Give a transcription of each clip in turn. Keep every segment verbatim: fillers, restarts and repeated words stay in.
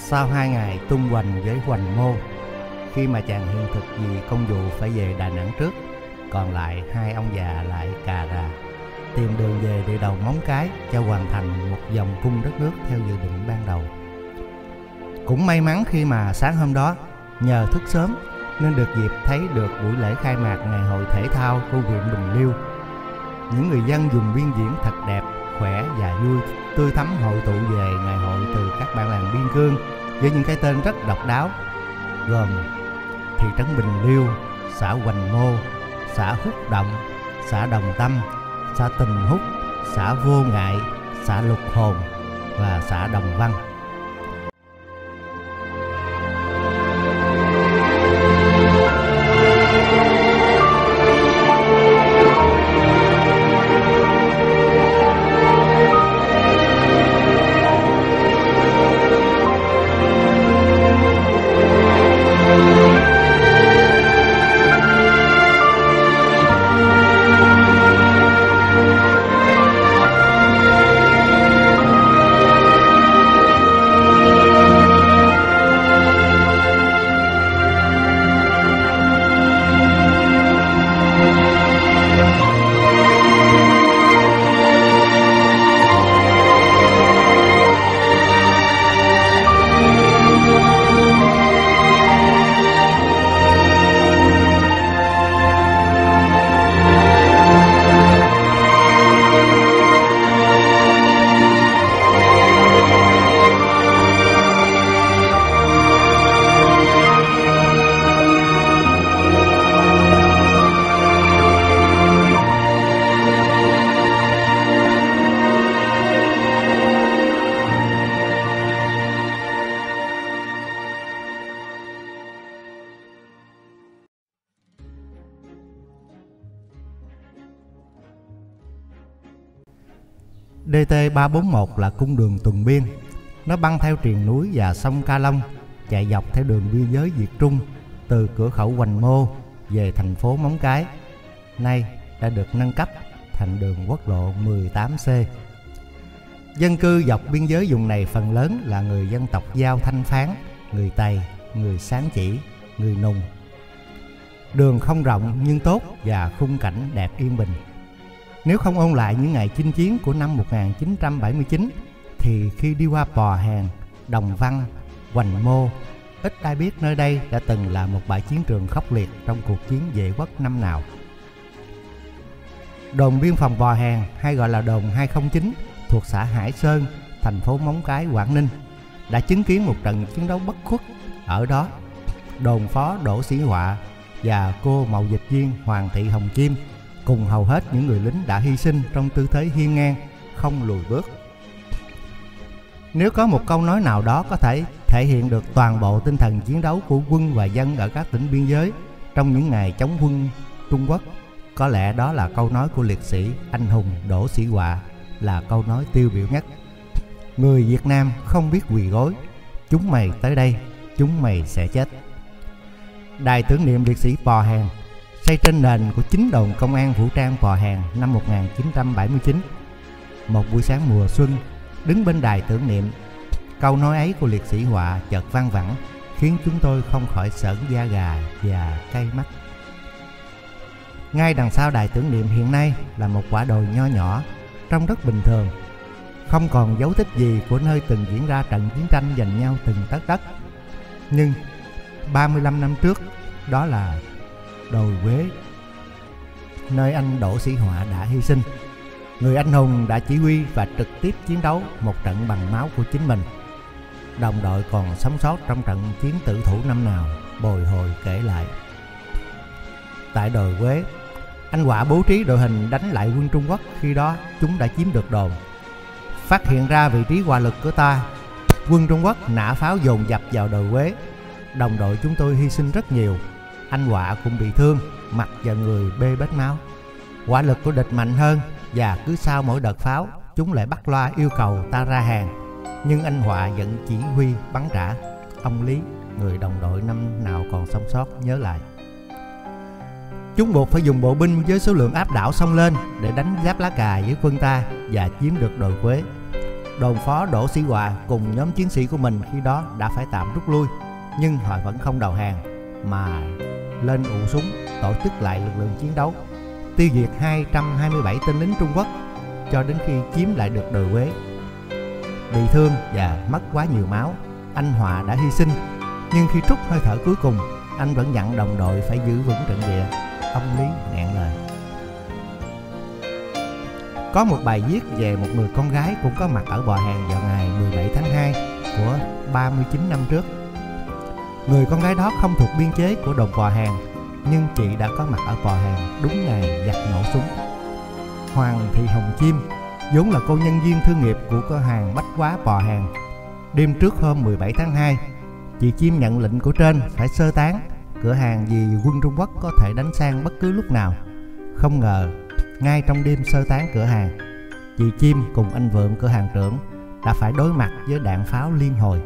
Sau hai ngày tung hoành với Hoành Mô, khi mà chàng hiện thực vì công vụ phải về Đà Nẵng trước, còn lại hai ông già lại cà rà tìm đường về địa đầu Móng Cái cho hoàn thành một vòng cung đất nước theo dự định ban đầu. Cũng may mắn khi mà sáng hôm đó nhờ thức sớm nên được dịp thấy được buổi lễ khai mạc ngày hội thể thao của huyện Bình Liêu. Những người dân vùng biên diễn thật đẹp, khỏe và vui, tươi thắm hội tụ về ngày hội từ các bản làng biên cương với những cái tên rất độc đáo, gồm thị trấn Bình Liêu, xã Hoành Mô, xã Húc Động, xã Đồng Tâm, xã Tình Húc, xã Vô Ngại, xã Lục Hồn và xã Đồng Văn. đê tê ba bốn một là cung đường tuần biên. Nó băng theo triền núi và sông Ca Long, chạy dọc theo đường biên giới Việt Trung từ cửa khẩu Hoành Mô về thành phố Móng Cái. Nay đã được nâng cấp thành đường quốc lộ mười tám C. Dân cư dọc biên giới vùng này phần lớn là người dân tộc Dao Thanh Phán, người Tày, người Sán Chỉ, người Nùng. Đường không rộng nhưng tốt và khung cảnh đẹp yên bình. Nếu không ôn lại những ngày chinh chiến của năm một nghìn chín trăm bảy mươi chín thì khi đi qua Pò Hèn, Đồng Văn, Hoành Mô, ít ai biết nơi đây đã từng là một bãi chiến trường khốc liệt trong cuộc chiến vệ quốc năm nào. Đồn biên phòng Pò Hèn hay gọi là đồn hai không chín thuộc xã Hải Sơn, thành phố Móng Cái, Quảng Ninh đã chứng kiến một trận chiến đấu bất khuất. Ở đó, đồn phó Đỗ Sĩ Họa và cô mậu dịch viên Hoàng Thị Hồng Kim cùng hầu hết những người lính đã hy sinh trong tư thế hiên ngang, không lùi bước. Nếu có một câu nói nào đó có thể thể hiện được toàn bộ tinh thần chiến đấu của quân và dân ở các tỉnh biên giới trong những ngày chống quân Trung Quốc, có lẽ đó là câu nói của liệt sĩ anh hùng Đỗ Sĩ Họa, là câu nói tiêu biểu nhất. Người Việt Nam không biết quỳ gối, chúng mày tới đây, chúng mày sẽ chết. Đài tưởng niệm liệt sĩ Pò Hèn xây trên nền của chính đồn công an vũ trang Pò Hèn năm một nghìn chín trăm bảy mươi chín. Một buổi sáng mùa xuân, đứng bên đài tưởng niệm, câu nói ấy của liệt sĩ Họa chợt vang vẳng, khiến chúng tôi không khỏi sởn da gà và cay mắt. Ngay đằng sau đài tưởng niệm hiện nay là một quả đồi nho nhỏ, trông rất bình thường, không còn dấu tích gì của nơi từng diễn ra trận chiến tranh giành nhau từng tấc đất. Nhưng ba mươi lăm năm trước, đó là đồi Quế, nơi anh Đỗ Sĩ Họa đã hy sinh. Người anh hùng đã chỉ huy và trực tiếp chiến đấu một trận bằng máu của chính mình. Đồng đội còn sống sót trong trận chiến tử thủ năm nào bồi hồi kể lại. Tại đồi Quế, anh Họa bố trí đội hình đánh lại quân Trung Quốc khi đó chúng đã chiếm được đồn. Phát hiện ra vị trí hỏa lực của ta, quân Trung Quốc nã pháo dồn dập vào đồi Quế. Đồng đội chúng tôi hy sinh rất nhiều. Anh Họa cũng bị thương, mặt và người bê bết máu. Hỏa lực của địch mạnh hơn và cứ sau mỗi đợt pháo, chúng lại bắt loa yêu cầu ta ra hàng. Nhưng anh Họa vẫn chỉ huy bắn trả. Ông Lý, người đồng đội năm nào còn sống sót, nhớ lại. Chúng buộc phải dùng bộ binh với số lượng áp đảo xông lên để đánh giáp lá cà với quân ta và chiếm được đồi Quế. Đồn phó Đỗ Sĩ Hòa cùng nhóm chiến sĩ của mình khi đó đã phải tạm rút lui, nhưng họ vẫn không đầu hàng mà lên ụ súng tổ chức lại lực lượng chiến đấu, tiêu diệt hai trăm hai mươi bảy tên lính Trung Quốc cho đến khi chiếm lại được đồi Quế. Bị thương và mất quá nhiều máu, anh Hòa đã hy sinh, nhưng khi trút hơi thở cuối cùng, anh vẫn dặn đồng đội phải giữ vững trận địa. Ông Lý nghẹn lời. Có một bài viết về một người con gái cũng có mặt ở Bò Hèn vào ngày mười bảy tháng hai của ba mươi chín năm trước. Người con gái đó không thuộc biên chế của đồn Bò Hèn, nhưng chị đã có mặt ở Bò Hèn đúng ngày giặc nổ súng. Hoàng Thị Hồng Chim vốn là cô nhân viên thương nghiệp của cửa hàng bách hóa Bò Hèn. Đêm trước hôm mười bảy tháng hai, chị Chim nhận lệnh của trên phải sơ tán cửa hàng vì quân Trung Quốc có thể đánh sang bất cứ lúc nào. Không ngờ, ngay trong đêm sơ tán cửa hàng, chị Chim cùng anh Vượng cửa hàng trưởng đã phải đối mặt với đạn pháo liên hồi.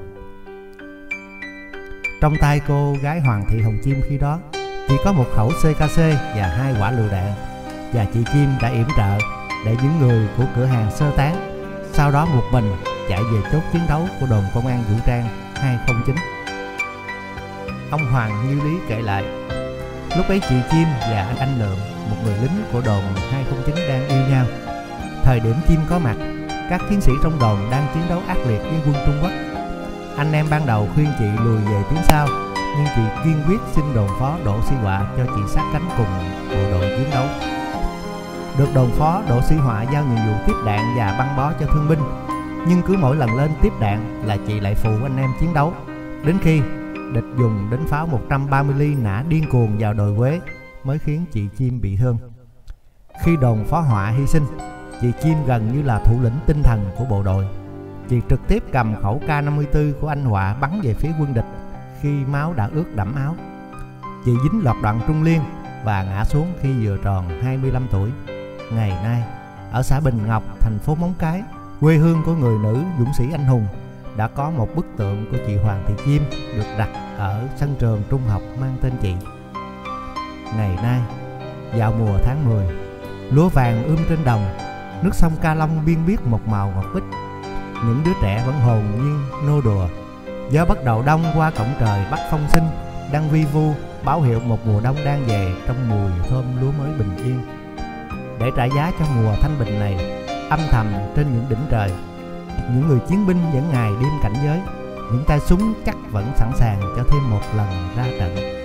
Trong tay cô gái Hoàng Thị Hồng Chim khi đó chỉ có một khẩu xê ca xê và hai quả lựu đạn, và chị Chim đã yểm trợ để những người của cửa hàng sơ tán, sau đó một mình chạy về chốt chiến đấu của đồn công an vũ trang hai không chín. Ông Hoàng Như Lý kể lại, lúc ấy chị Chim và anh Lượng, một người lính của đồn hai không chín đang yêu nhau. Thời điểm Chim có mặt, các chiến sĩ trong đồn đang chiến đấu ác liệt với quân Trung Quốc. Anh em ban đầu khuyên chị lùi về tuyến sau, nhưng chị kiên quyết xin đồn phó Đỗ Sĩ Hòa cho chị sát cánh cùng bộ đội chiến đấu. Được đồn phó Đỗ Sĩ Hòa giao nhiệm vụ tiếp đạn và băng bó cho thương binh, nhưng cứ mỗi lần lên tiếp đạn là chị lại phụ anh em chiến đấu, đến khi địch dùng đến pháo một trăm ba mươi ly nã điên cuồng vào đồi Quế mới khiến chị Chim bị thương. Khi đồn phó Họa hy sinh, chị Chim gần như là thủ lĩnh tinh thần của bộ đội. Chị trực tiếp cầm khẩu K năm mươi tư của anh Họa bắn về phía quân địch khi máu đã ướt đẫm áo. Chị dính loạt đạn Trung Liên và ngã xuống khi vừa tròn hai mươi lăm tuổi. Ngày nay, ở xã Bình Ngọc, thành phố Móng Cái, quê hương của người nữ dũng sĩ anh hùng, đã có một bức tượng của chị Hoàng Thị Chim được đặt ở sân trường trung học mang tên chị. Ngày nay, vào mùa tháng mười, lúa vàng ươm trên đồng, nước sông Ca Long biên biếc một màu ngọc bích. Những đứa trẻ vẫn hồn nhiên nô đùa. Gió bắt đầu đông qua cổng trời Bắc Phong Sinh đang vi vu báo hiệu một mùa đông đang về trong mùi thơm lúa mới bình yên. Để trả giá cho mùa thanh bình này, âm thầm trên những đỉnh trời, những người chiến binh vẫn ngày đêm cảnh giới, những tay súng chắc vẫn sẵn sàng cho thêm một lần ra trận.